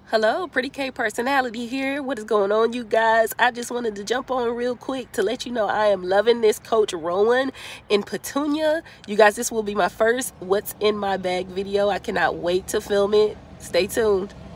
Hello, Pretty K Personality here. What is going on, you guys? I just wanted to jump on real quick to let you know I am loving this Coach Rowan in Petunia. You guys, this will be my first What's in My Bag video. I cannot wait to film it. Stay tuned.